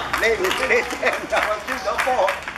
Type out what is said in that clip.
你唔知你聽就輸咗波。